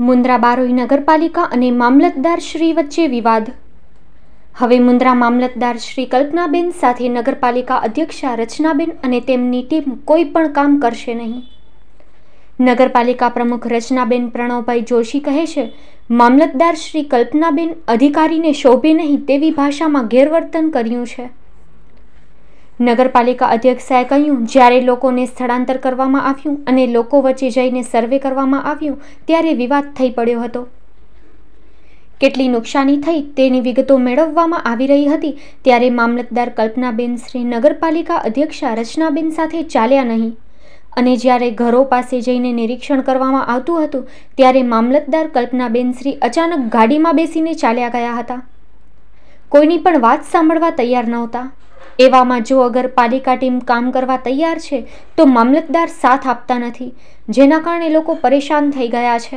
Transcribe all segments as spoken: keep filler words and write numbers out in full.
મુન્દ્રા બારોઈ નગરપાલિકા અને મામલતદાર શ્રી વચ્ચે વિવાદ। હવે મુન્દ્રા મામલતદાર શ્રી કલ્પનાબેન સાથે નગરપાલિકા અધ્યક્ષા રચનાબેન અને તેમની ટીમ કોઈ પણ કામ કરશે નહીં। નગરપાલિકા પ્રમુખ રચનાબેન પ્રણવભાઈ જોશી કહે છે, મામલતદાર શ્રી કલ્પનાબેન અધિકારીને શોભે નહીં તેવી ભાષામાં ગેરવર્તન કર્યું છે। નગરપાલિકા અધ્યક્ષાએ કહ્યું, જ્યારે લોકોને સ્થળાંતર કરવામાં આવ્યું અને લોકો વચ્ચે જઈને સર્વે કરવામાં આવ્યું ત્યારે વિવાદ થઈ પડ્યો હતો। કેટલી નુકસાની થઈ તેની વિગતો મેળવવામાં આવી રહી હતી ત્યારે મામલતદાર કલ્પનાબેન શ્રી નગરપાલિકા અધ્યક્ષા રચનાબેન સાથે ચાલ્યા નહીં અને જ્યારે ઘરો પાસે જઈને નિરીક્ષણ કરવામાં આવતું હતું ત્યારે મામલતદાર કલ્પનાબેન શ્રી અચાનક ગાડીમાં બેસીને ચાલ્યા ગયા હતા। કોઈની પણ વાત સાંભળવા તૈયાર નહોતા। એવામાં જો અગર પાલિકા ટીમ કામ કરવા તૈયાર છે તો મામલતદાર સાથ આપતા નથી, જેના કારણે લોકો પરેશાન થઈ ગયા છે।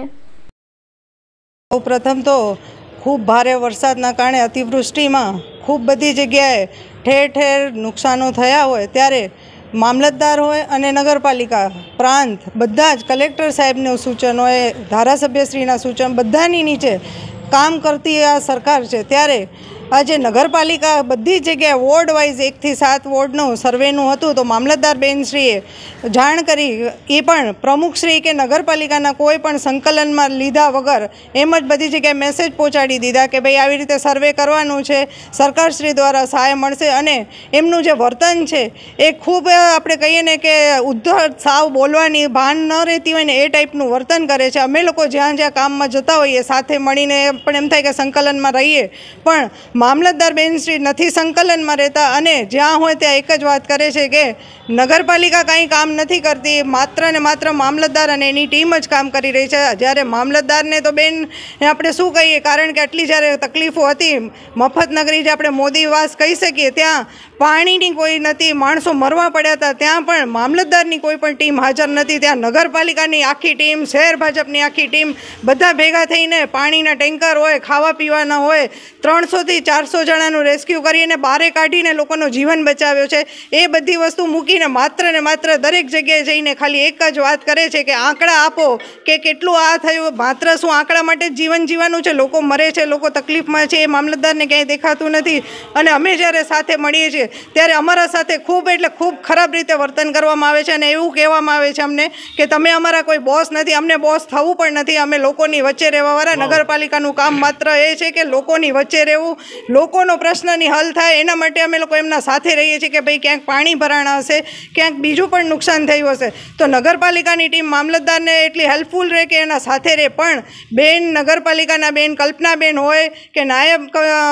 પ્રથમ તો ખૂબ ભારે વરસાદના કારણે અતિવૃષ્ટિમાં ખૂબ બધી જગ્યાએ ઠેર ઠેર નુકસાનો થયા હોય ત્યારે મામલતદાર હોય અને નગરપાલિકા પ્રાંત બધા જ કલેક્ટર સાહેબનું સૂચન હોય, ધારાસભ્યશ્રીના સૂચન બધાની નીચે કામ કરતી આ સરકાર છે ત્યારે આજે નગરપાલિકા બધી જગ્યાએ વોર્ડ વાઇઝ એકથી સાત વોર્ડનું સર્વેનું હતું તો મામલતદાર બેનશ્રીએ જાણ કરી, એ પણ પ્રમુખશ્રી કે નગરપાલિકાના કોઈ પણ સંકલનમાં લીધા વગર એમ જ બધી જગ્યાએ મેસેજ પહોંચાડી દીધા કે ભાઈ આવી રીતે સર્વે કરવાનું છે, સરકારશ્રી દ્વારા સહાય મળશે અને એમનું જે વર્તન છે એ ખૂબ આપણે કહીએ ને કે ઉદ્ધત સાવ બોલવાની ભાન ન રહેતી હોય ને એ ટાઈપનું વર્તન કરે છે। અમે લોકો જ્યાં જ્યાં કામમાં જતા હોઈએ સાથે મળીને પણ એમ થાય કે સંકલનમાં રહીએ, પણ મામલતદાર બેનશ્રી નથી સંકલનમાં રહેતા અને જ્યાં હોય ત્યાં એક જ વાત કરે છે કે નગરપાલિકા કાંઈ કામ નથી કરતી, માત્ર ને માત્ર મામલતદાર અને એની ટીમ જ કામ કરી રહી છે। જ્યારે મામલતદારને તો બેન આપણે શું કહીએ, કારણ કે આટલી જ્યારે તકલીફો હતી, મફતનગરી જે આપણે મોદીવાસ કહી શકીએ ત્યાં પાણીની કોઈ નથી, માણસો મરવા પડ્યા હતા, ત્યાં પણ મામલતદારની કોઈ પણ ટીમ હાજર નથી। ત્યાં નગરપાલિકાની આખી ટીમ, શહેર ભાજપની આખી ટીમ બધા ભેગા થઈને પાણીના ટેન્કર હોય, ખાવા પીવાના હોય, ત્રણસોથી ચારસો જણાનું રેસ્ક્યુ કરીને બહારે કાઢીને લોકોનું જીવન બચાવ્યો છે। એ બધી વસ્તુ મૂકીને માત્ર ને માત્ર દરેક જગ્યાએ જઈને ખાલી એક જ વાત કરે છે કે આંકડા આપો કે કેટલું આ થયું। માત્ર શું આંકડા માટે જીવન જીવવાનું છે? લોકો મરે છે, લોકો તકલીફમાં છે, એ મામલતદારને ક્યાંય દેખાતું નથી। અને અમે જ્યારે સાથે મળીએ છીએ ત્યારે અમારા સાથે ખૂબ એટલે ખૂબ ખરાબ રીતે વર્તન કરવામાં આવે છે અને એવું કહેવામાં આવે છે અમને કે તમે અમારા કોઈ બોસ નથી, અમને બોસ થવું પણ નથી, અમે લોકોની વચ્ચે રહેવાવાળા। નગરપાલિકાનું કામ માત્ર એ છે કે લોકોની વચ્ચે રહેવું, લોકોનો પ્રશ્નની હલ થાય એના માટે અમે લોકો એમના સાથે રહીએ છીએ કે ભાઈ ક્યાંક પાણી ભરાણા હશે, ક્યાંક બીજું પણ નુકસાન થયું હશે તો નગરપાલિકાની ટીમ મામલતદારને એટલી હેલ્પફુલ રહે કે એના સાથે રહે। પણ બેન નગરપાલિકાના બેન કલ્પનાબેન હોય કે નાયબ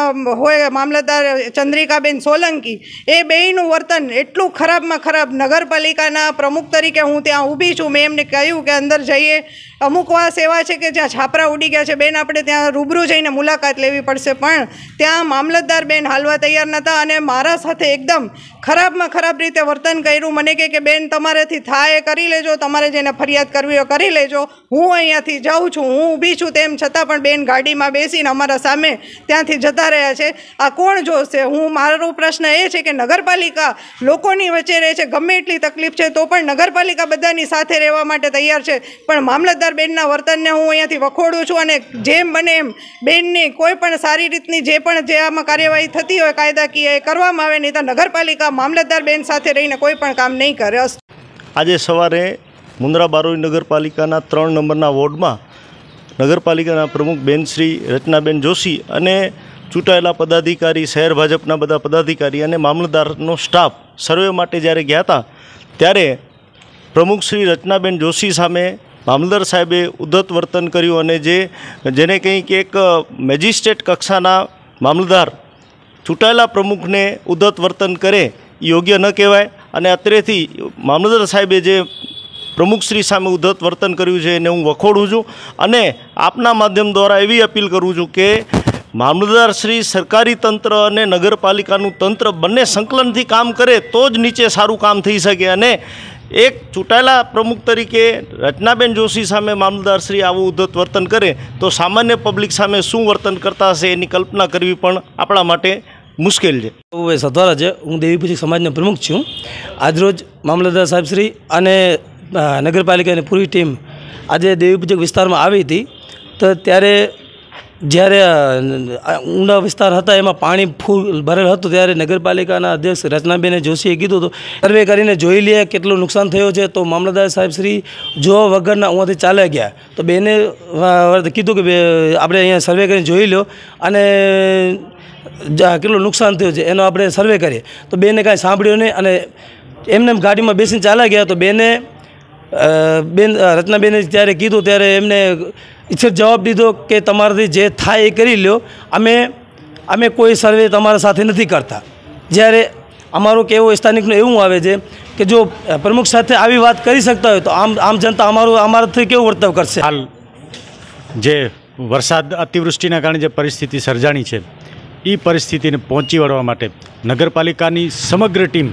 હોય મામલતદાર ચંદ્રિકાબેન સોલંકી, એ બેયનું વર્તન એટલું ખરાબમાં ખરાબ। નગરપાલિકાના પ્રમુખ તરીકે હું ત્યાં ઊભી છું, મેં એમને કહ્યું કે અંદર જઈએ, અમુક વાસ એવા છે કે જ્યાં છાપરા ઉડી ગયા છે, બેન આપણે ત્યાં રૂબરૂ જઈને મુલાકાત લેવી પડશે, પણ ત્યાં મામલતદાર બેન હાલવા તૈયાર નહોતા અને મારા સાથે એકદમ ખરાબમાં ખરાબ રીતે વર્તન કર્યું। મને કહે કે બેન તમારાથી થાય એ કરી લેજો, તમારે જેને ફરિયાદ કરવી હોય કરી લેજો, હું અહીંયાથી જાઉં છું, હું ઊભી છું, તેમ છતાં પણ બેન ગાડીમાં બેસીને અમારા સામે ત્યાંથી જતા રહ્યા છે। આ કોણ જોશે? હું મારો પ્રશ્ન એ છે કે નગરપાલિકા લોકોની વચ્ચે રહે છે, ગમે એટલી તકલીફ છે તો પણ નગરપાલિકા બધાની સાથે રહેવા માટે તૈયાર છે, પણ મામલતદાર બેનના વર્તનને હું અહીંયાથી વખોડું છું અને જેમ બને એમ બેનની કોઈ પણ સારી રીતની જે પણ જે આમાં કાર્યવાહી થતી હોય કાયદાકીય એ કરવામાં આવે, નહીં તો નગરપાલિકા મામલતદાર બેન સાથે રહીને કોઈ પણ કામ નહીં કરે। આજે સવારે મુન્દ્રા બારોઈ નગરપાલિકાના ત્રણ નંબરના વોર્ડમાં નગરપાલિકાના પ્રમુખ બેન શ્રી રચનાબેન જોશી અને ચૂંટાયેલા પદાધિકારી, શહેર ભાજપના બધા પદાધિકારી અને મામલતદારનો સ્ટાફ સર્વે માટે જ્યારે ગયા હતા ત્યારે પ્રમુખ શ્રી રચનાબેન જોશી સામે મામલતદાર સાહેબે ઉદ્ધત વર્તન કર્યું અને જે જેને કંઈક એક મેજિસ્ટ્રેટ કક્ષાના મામલતદાર ચૂંટાયેલા પ્રમુખને ઉદ્ધત વર્તન કરે એ યોગ્ય ન કહેવાય અને અત્રેથી મામલતદાર સાહેબે જે પ્રમુખશ્રી સામે ઉદ્ધત વર્તન કર્યું છે એને હું વખોડું છું અને આપના માધ્યમ દ્વારા એવી અપીલ કરું છું કે મામલતદાર શ્રી સરકારી તંત્ર અને નગરપાલિકાનું તંત્ર બંને સંકલનથી કામ કરે તો જ નીચે સારું કામ થઈ શકે અને એક ચૂંટાયેલા પ્રમુખ તરીકે રચનાબેન જોશી સામે મામલતદાર શ્રી આવું ઉદ્ધત વર્તન કરે તો સામાન્ય પબ્લિક સામે શું વર્તન કરતા હશે એની કલ્પના કરવી પણ આપણા માટે મુશ્કેલ છે। હું સતવારા છે, હું દેવીપૂજક સમાજનો પ્રમુખ છું। આજરોજ મામલતદાર સાહેબ શ્રી અને નગરપાલિકાની પૂરી ટીમ આજે દેવીપૂજક વિસ્તારમાં આવી હતી તો ત્યારે જ્યારે ઊંડા વિસ્તાર હતા એમાં પાણી ફૂલ ભરેલ હતું ત્યારે નગરપાલિકાના અધ્યક્ષ રચનાબેન જોશીએ કીધું હતું સર્વે કરીને જોઈ લઈએ કેટલું નુકસાન થયું છે. તો મામલતદાર સાહેબ શ્રી જોવા વગરના ઉहाँથી ચાલ્યા ગયા. તો બેને કીધું કે આપણે અહીંયા સર્વે કરીને જોઈ લો અને કેટલું નુકસાન થયું છે એનો આપણે સર્વે કરીએ. તો બેને કાંઈ સાંભળ્યું નહીં અને એમને ગાડીમાં બેસીને ચાલ્યા ગયા. તો બેને બેન રચનાબેને ત્યારે કીધું ત્યારે એમને ઈચ્છિત જવાબ દીધો કે તમારાથી જે થાય એ કરી લો, અમે અમે કોઈ સર્વે તમારા સાથે નથી કરતા. જ્યારે અમારું કહેવું સ્થાનિકનું એવું આવે છે કે જો પ્રમુખ સાથે આવી વાત કરી શકતા હોય તો આમ આમ જનતા અમારું અમારાથી કેવું વર્તવ કરશે. હાલ જે વરસાદ અતિવૃષ્ટિના કારણે જે પરિસ્થિતિ સર્જાણી છે એ પરિસ્થિતિને પહોંચી વળવા માટે નગરપાલિકાની સમગ્ર ટીમ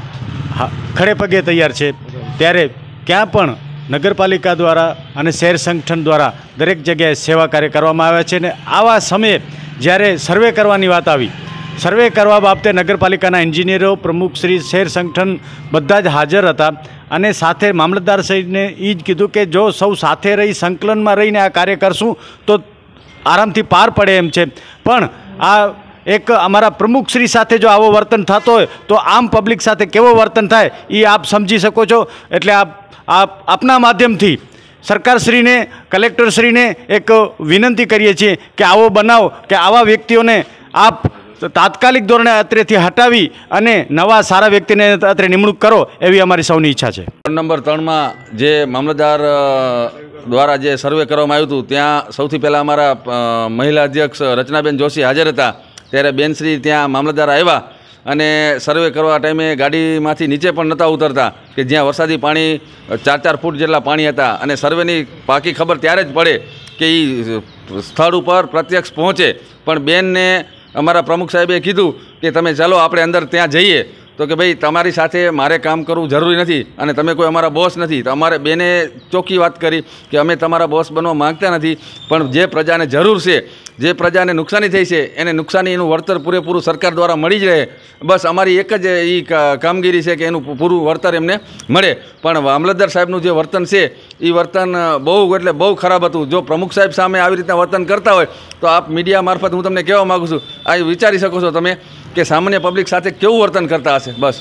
ખડે પગે તૈયાર છે. ત્યારે ક્યાં પણ નગરપાલિકા દ્વારા અને શહેર સંગઠન દ્વારા દરેક જગ્યાએ સેવા કાર્ય કરવામાં આવ્યા છે. અને આવા સમયે જ્યારે સર્વે કરવાની વાત આવી, સર્વે કરવા બાબતે નગરપાલિકાના એન્જિનિયરો, પ્રમુખશ્રી, શહેર સંગઠન બધા જ હાજર હતા. અને સાથે મામલતદાર સાહેબને એ જ કીધું કે જો સૌ સાથે રહી સંકલનમાં રહીને આ કાર્ય કરશું તો આરામથી પાર પડે એમ છે. પણ આ એક અમારા પ્રમુખશ્રી સાથે જો આવો વર્તન થતો હોય તો આમ પબ્લિક સાથે કેવો વર્તન થાય એ આપ સમજી શકો છો. એટલે આપ આપ આપના માધ્યમથી સરકારશ્રીને, કલેક્ટરશ્રીને એક વિનંતી કરીએ છીએ કે આવો બનાવ કે આવા વ્યક્તિઓને આપ તાત્કાલિક ધોરણે અત્રેથી હટાવી અને નવા સારા વ્યક્તિને અત્રે નિમણૂક કરો એવી અમારી સૌની ઈચ્છા છે. નંબર ત્રણમાં જે મામલતદાર દ્વારા જે સર્વે કરવામાં આવ્યું હતું ત્યાં સૌથી પહેલાં અમારા મહિલા અધ્યક્ષ રચનાબેન જોશી હાજર હતા. ત્યારે બેનશ્રી ત્યાં મામલતદાર આવ્યા અને સર્વે કરવા ટાઈમે ગાડીમાંથી નીચે પણ નહોતા ઉતરતા કે જ્યાં વરસાદી પાણી ચાર ચાર ફૂટ જેટલા પાણી હતા. અને સર્વેની પાકી ખબર ત્યારે જ પડે કે એ સ્થળ ઉપર પ્રત્યક્ષ પહોંચે. પણ બેનને અમારા પ્રમુખ સાહેબે કીધું કે તમે ચાલો આપણે અંદર ત્યાં જઈએ. તો કે ભાઈ તમારી સાથે મારે કામ કરવું જરૂરી નથી અને તમે કોઈ અમારા બોસ નથી. તો અમારે બેને ચોખ્ખી વાત કરી કે અમે તમારા બોસ બનવા માગતા નથી, પણ જે પ્રજાને જરૂર છે, જે પ્રજાને નુકસાની થઈ છે એને નુકસાની એનું વળતર પૂરેપૂરું સરકાર દ્વારા મળી જ રહે. બસ અમારી એક જ એ કામગીરી છે કે એનું પૂરું વળતર એમને મળે. પણ મામલતદાર સાહેબનું જે વર્તન છે એ વર્તન બહુ એટલે બહુ ખરાબ હતું. જો પ્રમુખ સાહેબ સામે આવી રીતના વર્તન કરતા હોય તો આપ મીડિયા મારફત હું તમને કહેવા માગું છું, આ વિચારી શકો છો તમે કે સામાન્ય પબ્લિક સાથે કેવું વર્તન કરતા હશે. બસ.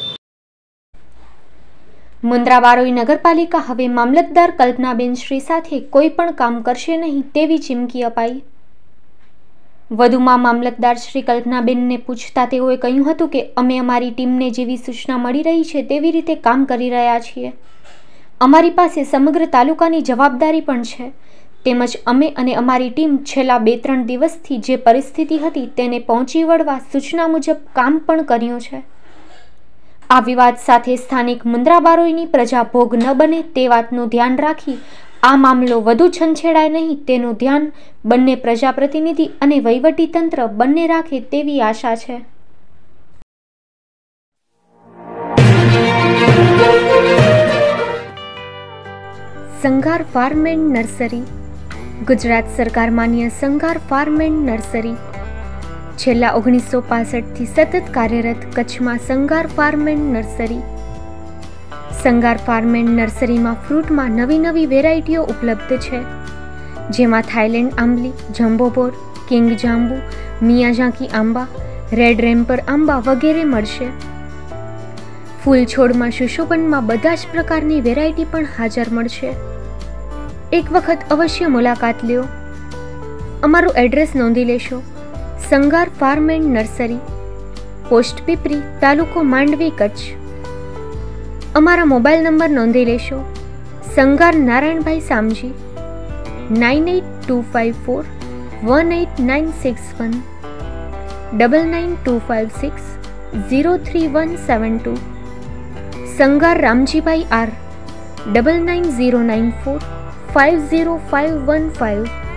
મુન્દ્રા બારોઈ નગરપાલિકા હવે મામલતદાર કલ્પનાબેન શ્રી સાથે કોઈ પણ કામ કરશે નહીં તેવી ચીમકી અપાઈ. વધુમાં મામલતદાર શ્રી કલ્પનાબેનને પૂછતા તેઓએ કહ્યું હતું કે અમે અમારી ટીમને જેવી સૂચના મળી રહી છે તેવી રીતે કામ કરી રહ્યા છીએ. અમારી પાસે સમગ્ર તાલુકાની જવાબદારી પણ છે. તેમજ અમે અને અમારી ટીમ છેલ્લા બે ત્રણ દિવસથી જે પરિસ્થિતિ હતી તેને પહોંચી વળવા સૂચના મુજબ કામ પણ કર્યું છે. આ વિવાદ સાથે સ્થાનિક મુન્દ્રા બારોઈની પ્રજા ભોગ ન બને તે વાતનું ધ્યાન રાખી આ મામલો વધુ છંછેડાય નહીં તેનું ધ્યાન બંને પ્રજાપ્રતિનિધિ અને વહીવટીતંત્ર બંને રાખે તેવી આશા છે. Sanghar farm and nursery Gujarat સરકાર માન્ય સંઘાર ફાર્મ એન્ડ નર્સરી છેલ્લા ઓગણીસો પાસઠથી સતત કાર્યરત કચ્છમાં Sanghar farm and nursery. Sanghar farm and નર્સરીમાં ફ્રૂટમાં નવી નવી વેરાયટીઓ ઉપલબ્ધ છે, જેમાં થાઈલેન્ડ આંબલી, જમ્બોબોર, કિંગ જાંબુ, મિયાઝાકી આંબા, રેડ રેમ્પર આંબા વગેરે મળશે. ફૂલ છોડમાં સુશોભનમાં બધા જ પ્રકારની વેરાયટી પણ હાજર મળશે. એક વખત અવશ્ય મુલાકાત લ્યો. અમારું એડ્રેસ નોંધી લેશો. Sanghar farm and nursery, post Pipri, તાલુકો માંડવી, કચ્છ. અમારા મોબાઈલ નંબર નોંધી લેશો. Sanghar Narayanbhai Samji, nine eight two five four one eight nine six one, double nine two five six zero three one seven two. Sanghar Ramjibhai R, double nine zero nine four five zero five one five.